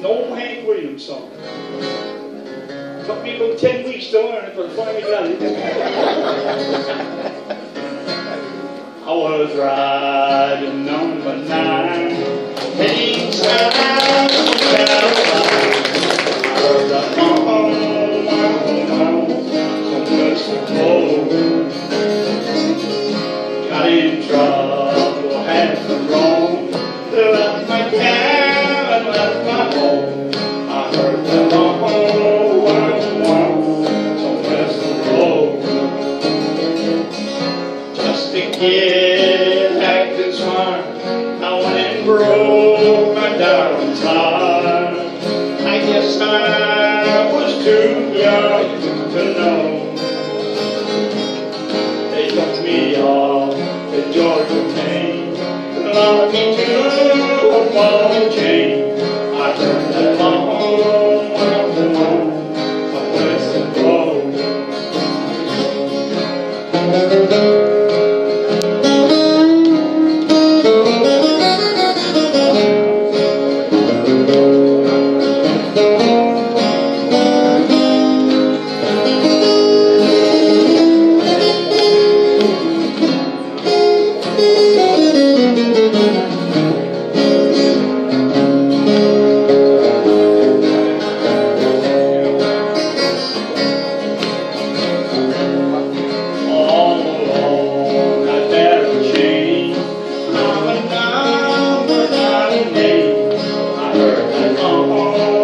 An old Hank Williams song. Took me about 10 weeks to learn it, but I finally got it. I was riding number 9, heading south from Carolina. I heard that from Mexico. Got in trouble, had to roam, left my cow and left my home. I heard that from Mexico. Just a kid acting smart, I went and broke my darling's heart. I guess I was too young to know. They took me off to Georgia, Maine, locked me to a ball and chain. I turned that home, a place to go. I heard that